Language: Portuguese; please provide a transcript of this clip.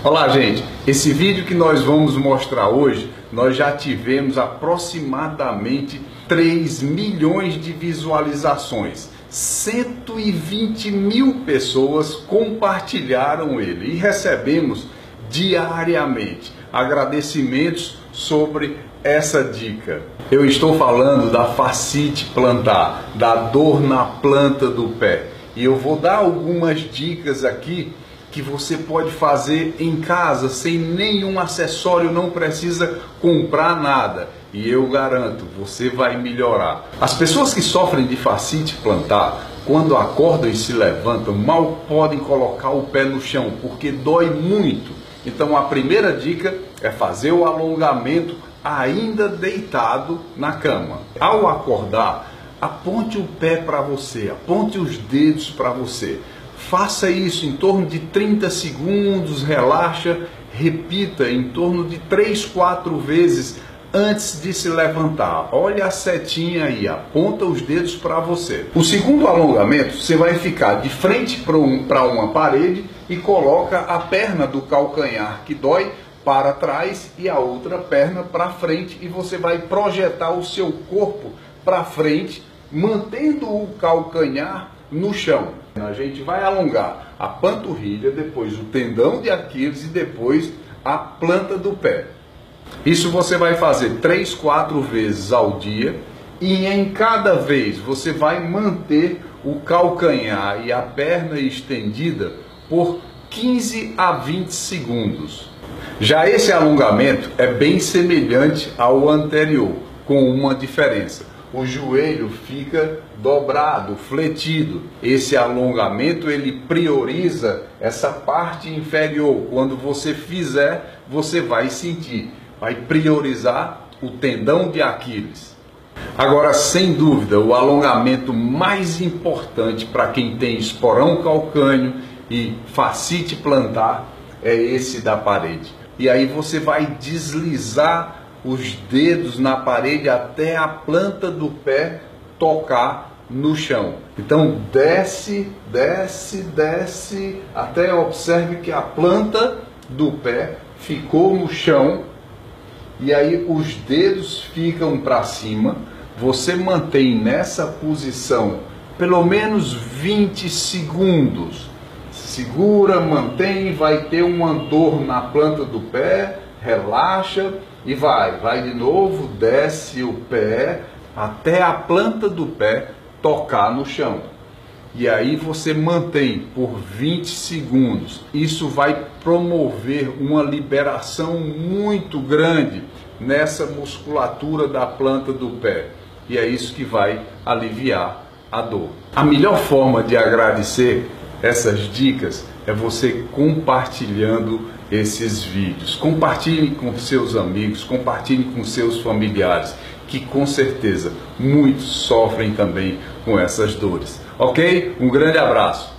Olá, gente! Esse vídeo que nós vamos mostrar hoje, nós já tivemos aproximadamente 3 milhões de visualizações. 120 mil pessoas compartilharam ele e recebemos diariamente agradecimentos sobre essa dica. Eu estou falando da fascite plantar, da dor na planta do pé. E eu vou dar algumas dicas aqui que você pode fazer em casa sem nenhum acessório, não precisa comprar nada. E eu garanto, você vai melhorar. As pessoas que sofrem de fascite plantar, quando acordam e se levantam, mal podem colocar o pé no chão, porque dói muito. Então a primeira dica é fazer o alongamento ainda deitado na cama. Ao acordar, aponte o pé para você, aponte os dedos para você. Faça isso em torno de 30 segundos, relaxa, repita em torno de 3-4 vezes antes de se levantar. Olha a setinha aí, aponta os dedos para você. O segundo alongamento, você vai ficar de frente para uma parede e coloca a perna do calcanhar que dói para trás e a outra perna para frente, e você vai projetar o seu corpo para frente, mantendo o calcanhar no chão. A gente vai alongar a panturrilha, depois o tendão de Aquiles e depois a planta do pé. Isso você vai fazer 3-4 vezes ao dia, e em cada vez você vai manter o calcanhar e a perna estendida por 15 a 20 segundos. Já esse alongamento é bem semelhante ao anterior, com uma diferença. O joelho fica dobrado, fletido. Esse alongamento ele prioriza essa parte inferior. Quando você fizer, você vai sentir. Vai priorizar o tendão de Aquiles. Agora, sem dúvida, o alongamento mais importante para quem tem esporão calcâneo e fascite plantar é esse da parede. E aí você vai deslizar os dedos na parede até a planta do pé tocar no chão. Então desce, desce, desce, até observe que a planta do pé ficou no chão, e aí os dedos ficam para cima. Você mantém nessa posição pelo menos 20 segundos. Segura, mantém, vai ter uma dor na planta do pé, relaxa e vai de novo, desce o pé até a planta do pé tocar no chão. E aí você mantém por 20 segundos. Isso vai promover uma liberação muito grande nessa musculatura da planta do pé. E é isso que vai aliviar a dor. A melhor forma de agradecer essas dicas é você compartilhando esses vídeos. Compartilhe com seus amigos, compartilhe com seus familiares, que com certeza muitos sofrem também com essas dores. Ok? Um grande abraço!